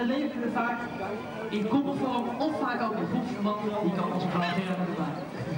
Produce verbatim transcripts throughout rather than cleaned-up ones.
ze leven vaak in koppelvorm of vaak ook in groepsverband. Die kan ons garanderen met elkaar.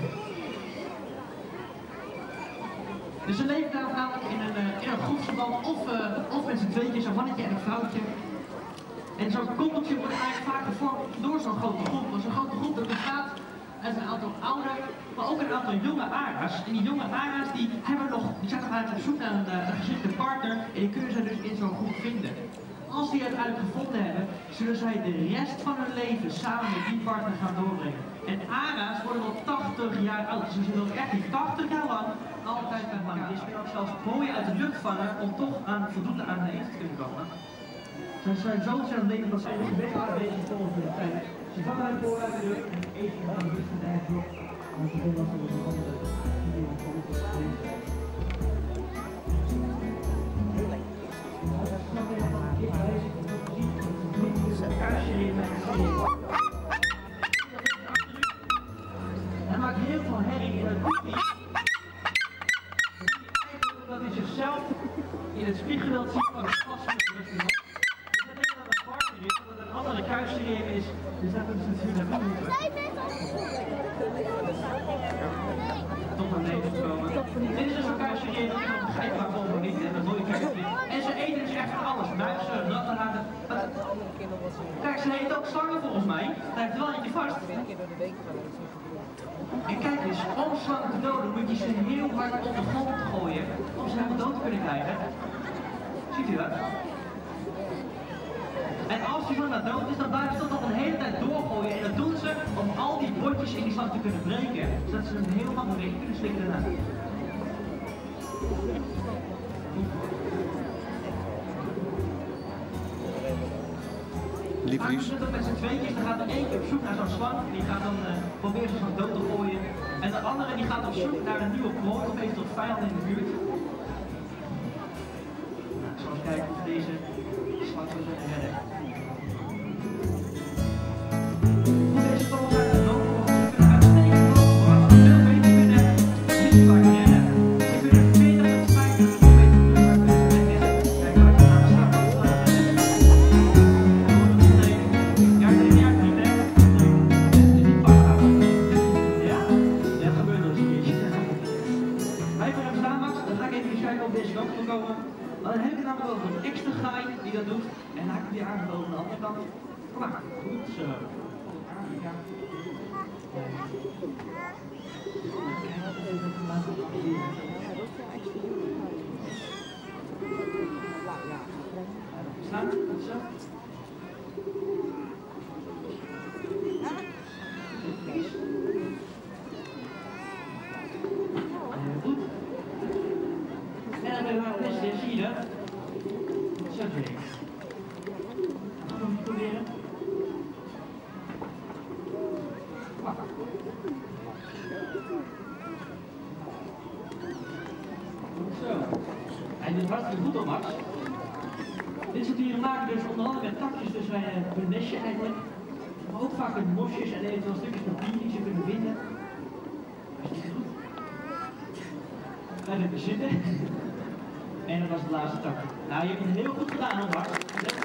Dus ze leven daar namelijk in een, uh, in een groepsverband of, uh, of met z'n tweetjes, zo'n mannetje en een vrouwtje. En zo'n koppeltje wordt eigenlijk vaak gevormd door zo'n grote groep. Want zo'n grote groep dat bestaat uit een aantal oude, maar ook een aantal jonge ara's. En die jonge ara's die hebben nog, die zijn nog eigenlijk op zoek naar een, uh, een geschikte partner en die kunnen ze dus in zo'n groep vinden. Als die uiteindelijk gevonden hebben, zullen zij de rest van hun leven samen met die partner gaan doorbrengen. En ara's worden wel tachtig jaar oud, dus ze zullen ook echt die tachtig jaar lang altijd met elkaar. Het is ook zelfs mooie uit de lucht vangen om toch aan voldoende aan de eten te kunnen komen. Ze zijn zo ontzettend leven dat ze eigenlijk best wel bezig volgens de tijd. Ze vangen hun voor uit de lucht en eten van de lucht van de eigen blok. Want ze vinden dat ze dus een andere hij maakt heel veel herrie in het boek niet. Dat hij zichzelf in het spiegelbeeld ziet van het glas van de restaurant. Dus hij denkt dat het een partner is, dat het een andere kuisserieën is. Dus dat is natuurlijk niet moeten. Tot aan leven komen. Dit is dus een kuisserieën dat iemand begrijpt waarom we niet hebben. Een mooie kuisserieën. En ze eten dus echt van alles. Muizen, ratten, ratten. Kijk, ze eten ook slangen volgens mij. Daar heeft wel eentje vast. En kijk eens, om slangen te doden moet je ze heel hard op de grond gooien om ze helemaal dood te kunnen krijgen. Ziet u dat? En als die slang dat dood is, dan blijven ze dat nog een hele tijd doorgooien. En dat doen ze om al die botjes in die slang te kunnen breken, zodat ze hem helemaal bewegen kunnen slikken daarna. Maar als je het met z'n tweetjes, dan gaat er één keer op zoek naar zo'n slang, die gaat dan uh, proberen zo'n slang dood te gooien. En de andere die gaat op zoek naar een nieuwe prooi of eventueel vijanden in de buurt. Nou, ik zal eens kijken of deze slang zo kunnen redden. Hoe deze vogels uit de loop worden, ze kunnen uitstekend lopen, maar ze veel beter kunnen niet vaak redden. Ze kunnen veertig tot vijftig kilometer per uur redden. Kijk, waar je naar de slag gaat slaan. Maar dan heb ik het namelijk over een extra gaai die dat doet. En dan haak ik weer aangeboden aan de andere kant. Kom maar, goed zo. Staan, goed zo. Goed. En dan hebben we het beste, zie je dat? Zo zie ik. Gaan we nog proberen? Wacht. Zo. Hij doet hartstikke goed op, Max. Dit soort dieren maken dus onder andere met takjes dus bij hun nestje eigenlijk. Maar ook vaak met mosjes en eventueel stukjes papier die ze kunnen vinden. Hartstikke goed. Daar heb je zitten. En dat was de laatste tak. Nou, je hebt het heel goed gedaan, hoor, Max.